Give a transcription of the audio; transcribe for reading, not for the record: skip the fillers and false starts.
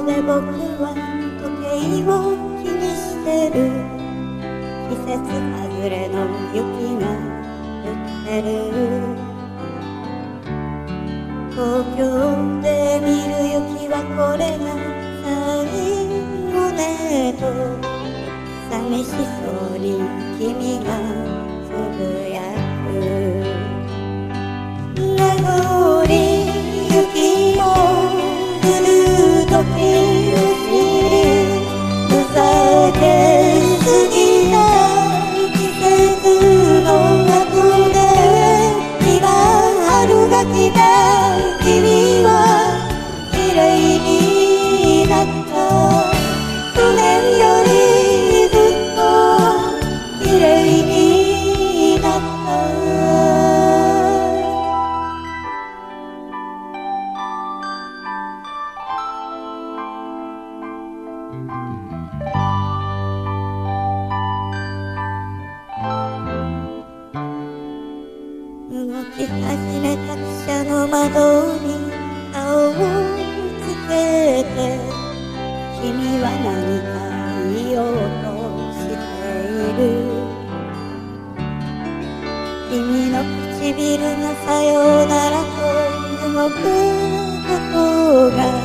で僕は時計を気にしてる。季節外れの雪が降ってる。東京で見る雪はこれが最後ねと寂しそうに君がつぶやく。名残雪を降る時を知り、ふざけすぎた季節の後で今春が来た。君は綺麗になった。去年よりずっと綺麗になった。動き始めた汽車の窓に顔をつけて、君は何か言おうとしている。君の唇がさようならと動くことが